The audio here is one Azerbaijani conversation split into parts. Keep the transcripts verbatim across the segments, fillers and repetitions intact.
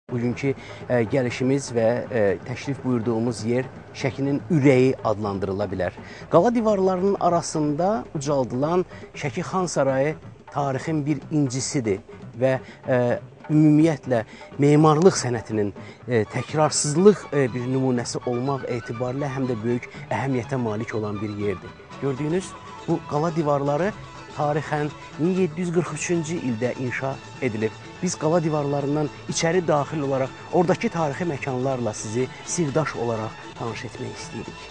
Bugünkü e, gəlişimiz və e, təşrif buyurduğumuz yer Şəkinin ürəyi adlandırıla bilər. Qala divarlarının arasında ucaldılan Şəki Xan Sarayı tarixin bir incisidir və e, ümumiyyətlə memarlıq sənətinin e, təkrarsızlıq e, bir nümunəsi olmaq etibarilə həm də böyük əhəmiyyətə malik olan bir yerdir. Gördüyünüz bu qala divarları tarixən min yeddi yüz qırx üçüncü ildə inşa edilib. Biz qala divarlarından içəri daxil olaraq oradakı tarixi məkanlarla sizi sirdaş olaraq tanış etmək istəyirik.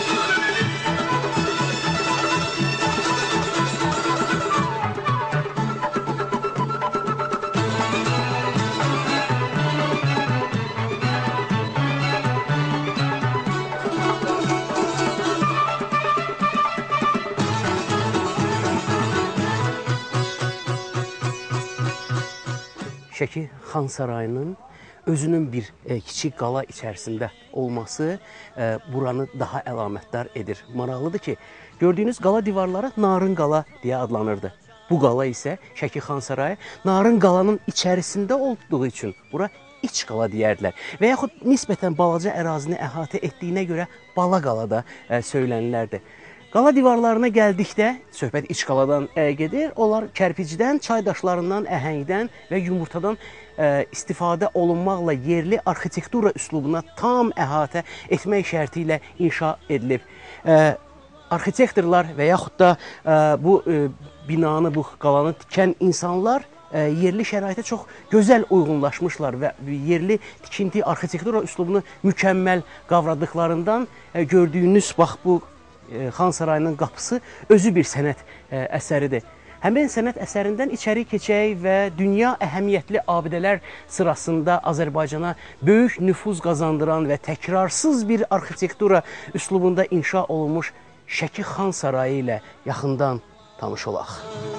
Şəki Xan Sarayının özünün bir e, kiçik qala içərisində olması e, buranı daha əlamətdar edir. Maraqlıdır ki, gördüyünüz qala divarları Narın qala deyə adlanırdı. Bu qala isə Şəki Xan Sarayı Narın qalanın içərisində olduğu üçün bura iç qala deyərdilər. Və yaxud nisbətən balaca ərazini əhatə etdiyinə görə bala qala da e, söylənilərdi. Qala divarlarına gəldikdə, söhbət iç qaladan ə, gedir, onlar kərpicdən, çay daşlarından, əhəngdən və yumurtadan ə, istifadə olunmaqla yerli arxitektura üslubuna tam əhatə etmək şərti ilə inşa edilib. Ə, arxitektorlar və yaxud da ə, bu ə, binanı, bu qalanı tikən insanlar ə, yerli şəraitə çox gözəl uyğunlaşmışlar və yerli tikinti arxitektura üslubunu mükəmməl qavradıqlarından ə, gördüyünüz bax bu Xan Sarayının qapısı özü bir sənət ə, əsəridir. Həmin sənət əsərindən içəri keçək və dünya əhəmiyyətli abidələr sırasında Azərbaycana böyük nüfuz qazandıran və təkrarsız bir arxitektura üslubunda inşa olunmuş Şəki Xan Sarayı ilə yaxından tanış olaq.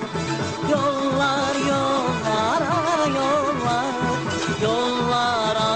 Yollar, yollara, yollar, yollara,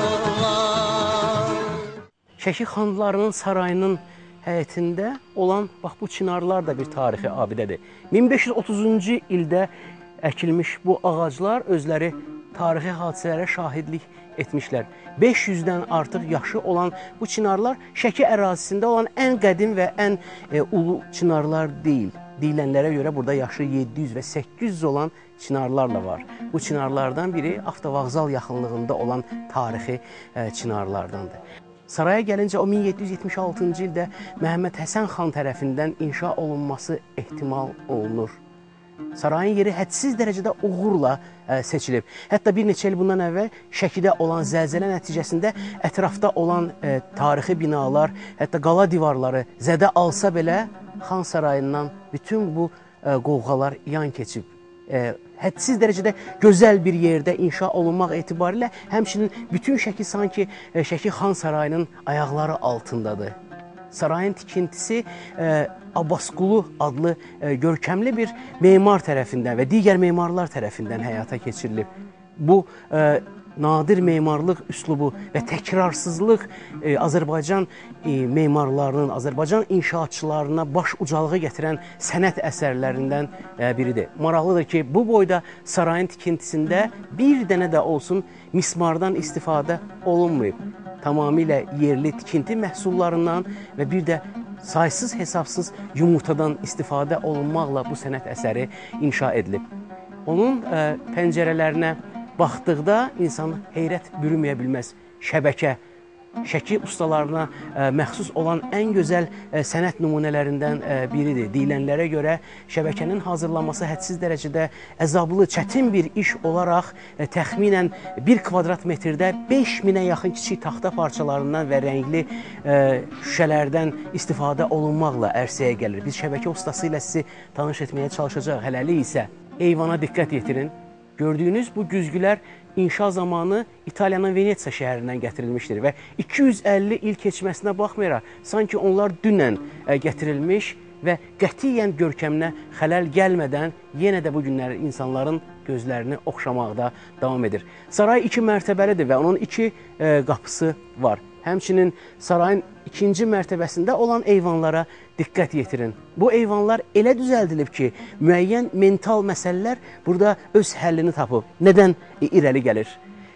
yollar. Şəki xanlarının sarayının həyətində olan bax bu çinarlar da bir tarixi abidədir. min beş yüz otuzuncu ildə əkilmiş bu ağaclar özləri tarixi hadisələrə şahidlik etmişlər. beş yüzdən artıq yaşı olan bu çinarlar Şəki ərazisində olan ən qədim və ən e, ulu çinarlar deyil. Deyilənlərə görə burada yaşı yeddi yüz və səkkiz yüz olan çinarlarla var. Bu çinarlardan biri avtovağzal yaxınlığında olan tarixi e, çinarlardandır. Saraya gəlincə o min yeddi yüz yetmiş altıncı ildə Məhəmməd Həsən xan tərəfindən inşa olunması ehtimal olunur. Sarayın yeri hədsiz dərəcədə uğurla ə, seçilib. Hətta bir neçə il bundan əvvəl Şəkidə olan zəlzələ nəticəsində ətrafda olan ə, tarixi binalar, hətta qala divarları zədə alsa belə Xan Sarayından bütün bu ə, qovğalar yan keçib. Ə, hədsiz dərəcədə gözəl bir yerdə inşa olunmaq etibarilə həmçinin bütün Şəki sanki e, Şəki Xan Sarayının ayaqları altındadır. Sarayın tikintisi e, Abbasqulu adlı e, görkəmli bir memar tərəfindən və digər memarlar tərəfindən həyata keçirilib. Bu e, nadir memarlıq üslubu və təkrarsızlıq e, Azərbaycan e, memarlarının, Azərbaycan inşaatçılarına baş ucalığı gətirən sənət əsərlərindən e, biridir. Maraqlıdır ki, bu boyda sarayın tikintisində bir dənə də olsun mismardan istifadə olunmayıb. Tamamilə yerli tikinti məhsullarından və bir də saysız hesabsız yumurtadan istifadə olunmaqla bu sənət əsəri inşa edilib. Onun e, pəncərələrinə baxdıqda insan heyrət bürüməyə bilməz. Şəbəkə, Şəki ustalarına ə, məxsus olan ən gözəl ə, sənət nümunələrindən ə, biridir. Deyilənlərə görə şəbəkənin hazırlanması hədsiz dərəcədə əzablı, çətin bir iş olaraq ə, təxminən bir kvadrat metrdə beş minə yaxın kiçik taxta parçalarından və rəngli ə, şüşələrdən istifadə olunmaqla ərsəyə gəlir. Biz şəbəkə ustası ilə sizi tanış etməyə çalışacaq. Hələlik isə eyvana diqqət yetirin. Gördüyünüz bu güzgülər inşa zamanı İtaliyanın Venesiya şəhərindən gətirilmişdir və iki yüz əlli il keçməsinə baxmayaraq, sanki onlar dünən gətirilmiş və qətiyyən görkəminə xələl gəlmədən yenə də bu günləri insanların gözlərini oxşamaqda davam edir. Saray iki mərtəbəlidir və onun iki e, qapısı var. Həmçinin sarayın ikinci mərtəbəsində olan eyvanlara diqqət yetirin. Bu eyvanlar elə düzəldilib ki, müəyyən mental məsələlər burada öz həllini tapıb. Nədən irəli gəlir?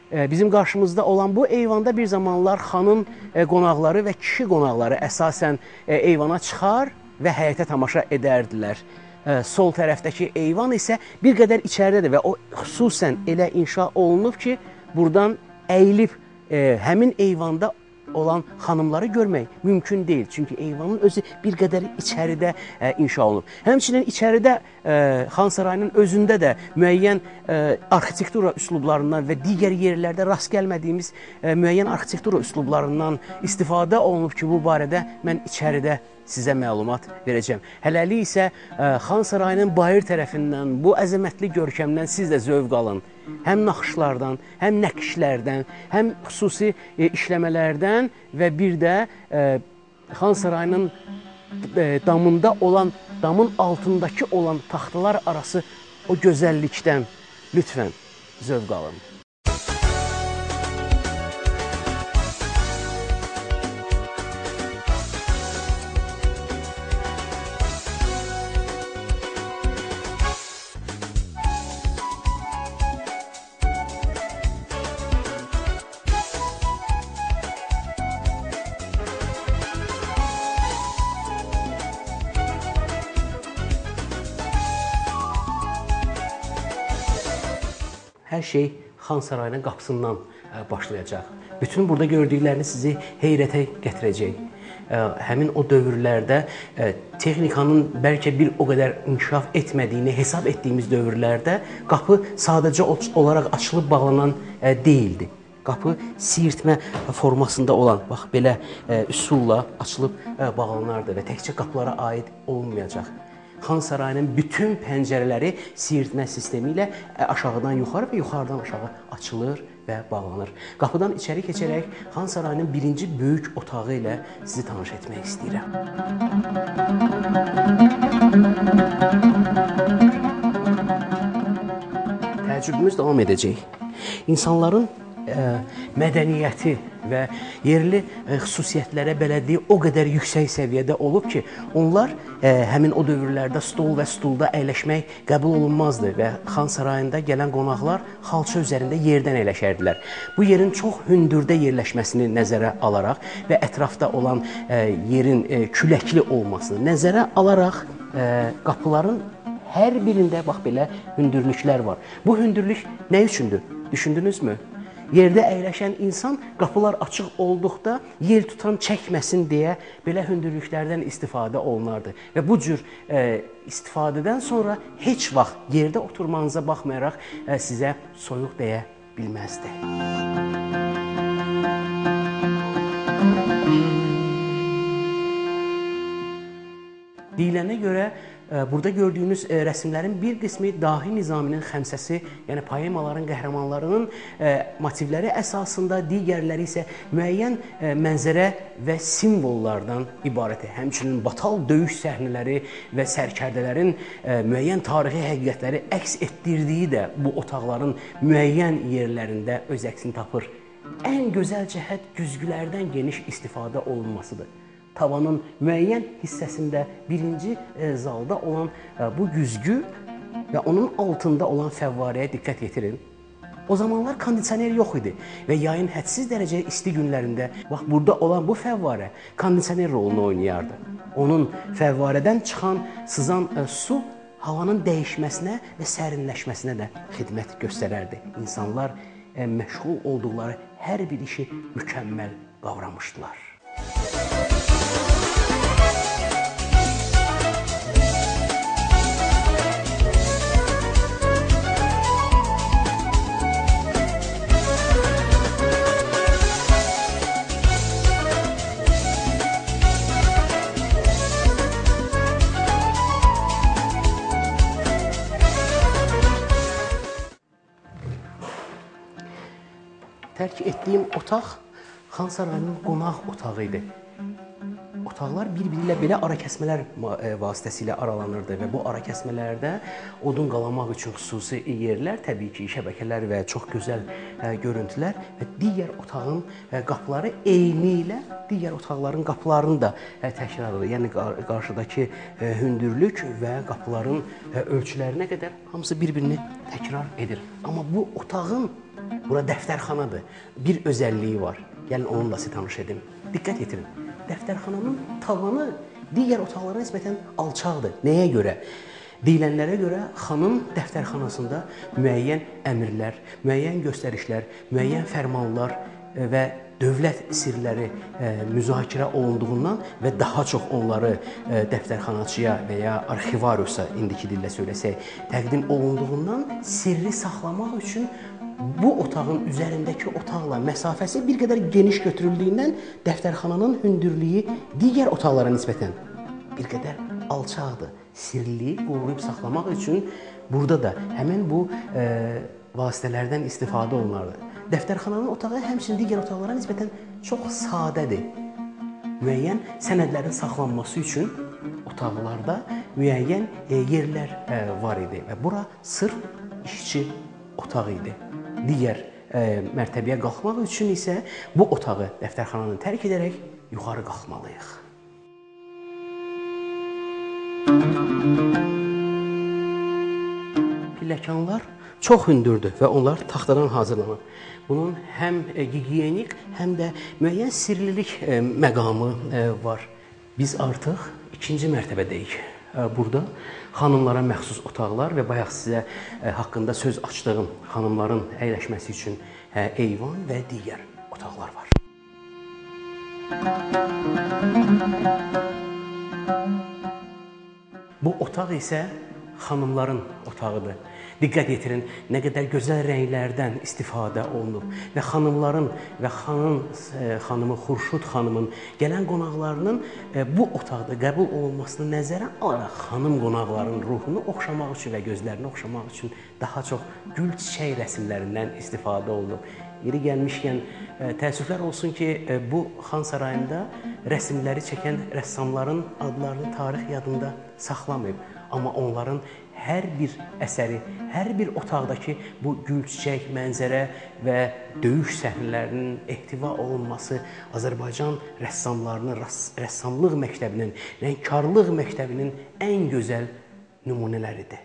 e, bizim qarşımızda olan bu eyvanda bir zamanlar xanım e, qonaqları və kişi qonaqları əsasən e, eyvana çıxar və həyətə tamaşa edərdilər. E, sol tərəfdəki eyvan isə bir qədər içəridədir və o xüsusən elə inşa olunub ki, buradan əyilib e, həmin eyvanda olan xanımları görmək mümkün deyil. Çünki eyvanın özü bir qədər içəridə e, inşa olunub. Həmçinin içəridə e, Xan Sarayının özündə də müəyyən e, arxitektura üslublarından və digər yerlərdə rast gəlmədiyimiz e, müəyyən arxitektura üslublarından istifadə olunub ki, bu barədə mən içəridə sizə məlumat verəcəm. Hələlik isə e, Xan Sarayının bayır tərəfindən, bu əzəmətli görkəmdən siz də zövq alın. Həm naxışlardan, həm nəqşlərdən, həm xüsusi e, işləmələrdən və bir də e, Xan Sarayının e, damında olan, damın altındakı olan taxtalar arası o gözəllikdən lütfən zövq alın. Hər şey Xan Sarayının qapısından başlayacaq. Bütün burada gördükləriniz sizi heyrətə gətirəcək. Həmin o dövrlərdə texnikanın bəlkə bir o qədər inkişaf etmədiyini hesab etdiyimiz dövrlərdə qapı sadəcə olaraq açılıb bağlanan deyildi. Qapı siyirtmə formasında olan, bax belə üsulla açılıb bağlanardı və təkcə qapılara aid olmayacaq. Xan Sarayının bütün pəncərələri siyirtmə sistemi ilə aşağıdan yuxarı və yuxarıdan aşağı açılır və bağlanır. Qapıdan içəri keçərək Xan Sarayının birinci böyük otağı ilə sizi tanış etmək istəyirəm. Təəccübümüz davam edəcək. İnsanların ə, mədəniyyəti və yerli ə, xüsusiyyətlərə bələdliyi o qədər yüksək səviyyədə olub ki, onlar ə, həmin o dövrlərdə stol və stulda əyləşmək qəbul olunmazdı və Xan Sarayında gələn qonaqlar xalça üzərində yerdən əyləşərdilər. Bu yerin çox hündürdə yerləşməsini nəzərə alaraq və ətrafda olan ə, yerin ə, küləkli olmasını nəzərə alaraq ə, qapıların hər birində bax belə hündürlüklər var. Bu hündürlük nə üçündür? Düşündünüzmü? Yerdə əyləşən insan qapılar açıq olduqda yer tutan çəkməsin deyə belə hündürlüklərdən istifadə olunardı. Və bu cür e, istifadədən sonra heç vaxt yerdə oturmanıza baxmayaraq e, sizə soyuq deyə bilməzdi. Deyilənə görə burada gördüyünüz rəsmlərin bir qismi Dahi Nizaminin Xəmsəsi, yəni poemaların qəhrəmanlarının motivləri əsasında, digərləri isə müəyyən mənzərə və simvollardan ibarətdir. Həmçinin batal döyüş səhnələri və sərkərdələrin müəyyən tarixi həqiqətləri əks etdirdiyi də bu otaqların müəyyən yerlərində öz əksini tapır. Ən gözəl cəhət güzgülərdən geniş istifadə olunmasıdır. Tavanın müəyyən hissəsində birinci e, zalda olan e, bu güzgü və onun altında olan fəvvarəyə diqqət yetirin. O zamanlar kondisioner yox idi və yayın hədsiz dərəcə isti günlərində bax burada olan bu fəvvarə kondisioner rolunu oynayardı. Onun fəvvarədən çıxan, sızan e, su havanın dəyişməsinə və sərinləşməsinə də xidmət göstərərdi. İnsanlar e, məşğul olduqları hər bir işi mükəmməl qavramışdılar. Tərk etdiyim otaq Xan Sarayının qonaq otağı idi. otaqlar bir-biri ilə belə ara kəsmələr vasitəsilə aralanırdı və bu ara kəsmələrdə odun qalamaq üçün xüsusi yerlər, təbii ki, şəbəkələr və çox gözəl görüntülər və digər otağın qapıları eyni ilə digər otaqların qapılarını da təkrar edir. Yəni qarşıdakı hündürlük və qapıların ölçülərinə qədər hamısı bir-birini təkrar edir. Amma bu otağın, bura dəftərxanadır, bir özəlliyi var. Gəlin onunla sizə tanış edim. Diqqət yetirin. Dəftərxananın tavanı digər otaqlara nisbətən alçaqdır. Nəyə görə? Deyilənlərə görə xanım dəftərxanasında müəyyən əmrlər, müəyyən göstərişlər, müəyyən fərmanlar və dövlət sirləri müzakirə olunduğundan və daha çox onları dəftərxanaçıya və ya arxivariusa, indiki dillə söyləsək, təqdim olunduğundan sirri saxlamaq üçün bu otağın üzərindəki otaqla məsafəsi bir qədər geniş götürüldüyündən dəftərxananın hündürlüyü digər otaqlara nisbətən bir qədər alçaqdır. Sirliliyi qoruyub saxlamaq üçün burada da həmin bu e, vasitələrdən istifadə olunardı. Dəftərxananın otağı həmçinin digər otaqlara nisbətən çox sadədir. Müəyyən sənədlərin saxlanması üçün otaqlarda müəyyən e, yerlər e, var idi və bura sırf işçi otağı idi. Digər e, mərtəbəyə qalxmaq üçün isə bu otağı, dəftərxananı tərk edərək yuxarı qalxmalıyıq. Pilləkanlar çox hündürdür və onlar taxtadan hazırlanır. Bunun həm e, gigiyenik, həm də müəyyən sirlilik e, məqamı e, var. Biz artıq ikinci mərtəbədəyik. Burada xanımlara məxsus otaqlar və bayaq sizə haqqında söz açdığım xanımların əyləşməsi üçün eyvan və digər otaqlar var. Bu otaq isə xanımların otağıdır. Diqqət yetirin, nə qədər gözəl rənglərdən istifadə olunub və xanımların və xanın, xanımı Xurşud xanımın gələn qonaqlarının bu otaqda qəbul olunmasını nəzərə alaraq xanım qonaqların ruhunu oxşamaq üçün və gözlərini oxşamaq üçün daha çox gül çiçək rəsmlərindən istifadə olunub. Yeri gəlmişkən, təəssüflər olsun ki, bu Xan Sarayında rəsmləri çəkən rəssamların adlarını tarix yadında saxlamayıb. Amma onların hər bir əsəri, hər bir otaqdakı bu gül çiçək mənzərə və döyüş səhnələrinin ehtiva olunması Azərbaycan rəssamlarının, rəssamlıq məktəbinin, rəngkarlıq məktəbinin ən gözəl nümunələridir.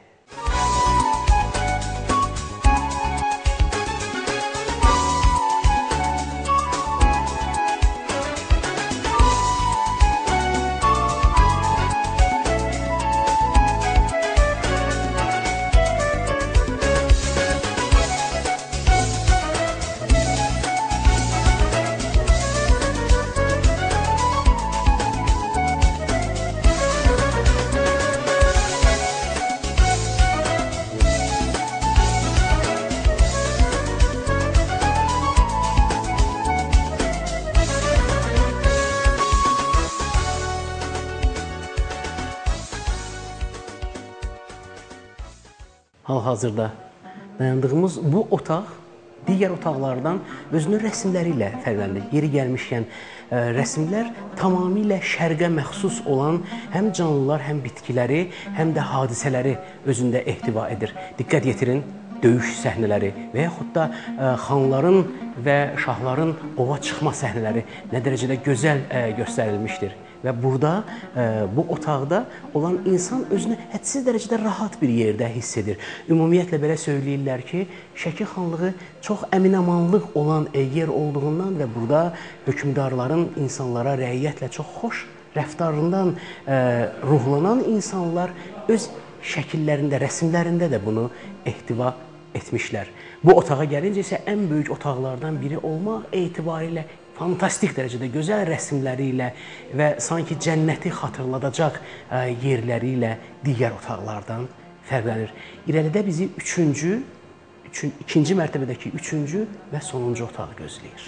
Hal-hazırda dayandığımız bu otaq digər otaqlardan özünün rəsmləri ilə fərqlənir. Yeri gəlmişkən, rəsmlər tamamilə şərqə məxsus olan həm canlılar, həm bitkiləri, həm də hadisələri özündə ehtiva edir. Diqqət yetirin, döyüş səhnələri və yaxud da xanların və şahların ova çıxma səhnələri nə dərəcədə gözəl göstərilmişdir. Və burada, bu otaqda olan insan özünü hədsiz dərəcədə rahat bir yerdə hiss edir. Ümumiyyətlə belə söyləyirlər ki, Şəki xanlığı çox əminamanlıq olan yer olduğundan və burada hökmdarların insanlara rəiyyətlə çox xoş rəftarından ruhlanan insanlar öz şəkillərində, rəsmlərində də bunu ehtiva etmişlər. Bu otağa gəlincə isə ən böyük otaqlardan biri olmaq etibarilə fantastik dərəcədə gözəl rəsmləri ilə və sanki cənnəti xatırladacaq yerləri ilə digər otaqlardan fərqlənir. İrəlidə bizi üçüncü, üçün, ikinci mərtəbədəki üçüncü və sonuncu otaq gözləyir.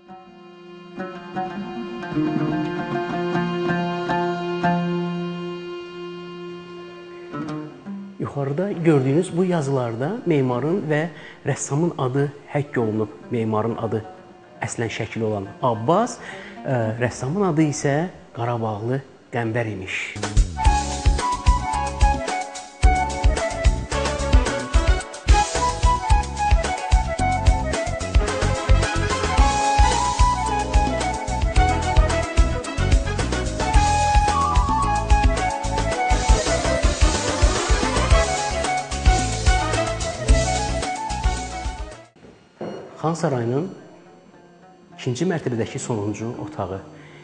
Yuxarıda gördüyünüz bu yazılarda memarın və rəssamın adı həkk olunub, memarın adı əslən şəkli olan Abbas, rəssamın adı isə Qarabağlı Qəmbər imiş. Xan Sarayının ikinci mərtəbədəki sonuncu otağı.